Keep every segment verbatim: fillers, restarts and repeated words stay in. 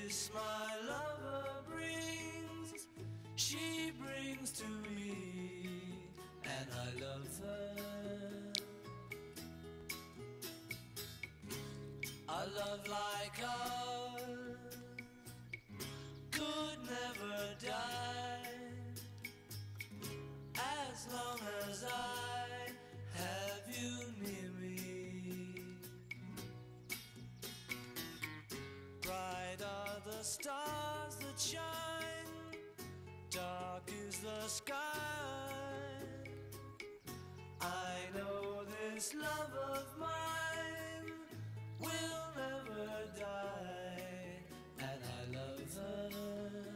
kiss my lover brings, she brings to me, and I love her. A love like ours could never die, as long as I have you near me. Bright are the stars that shine, dark is the sky. I know this love of mine will never die, and I love her.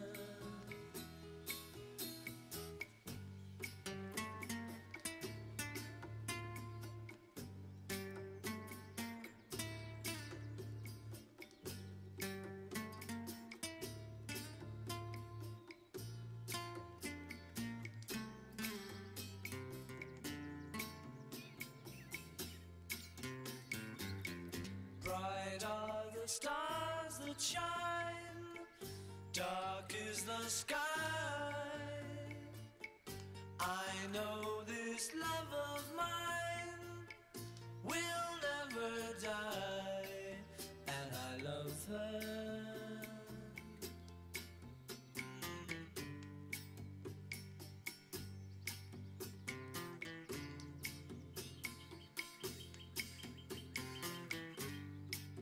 Bright are the stars that shine, dark is the sky. I know this love of mine will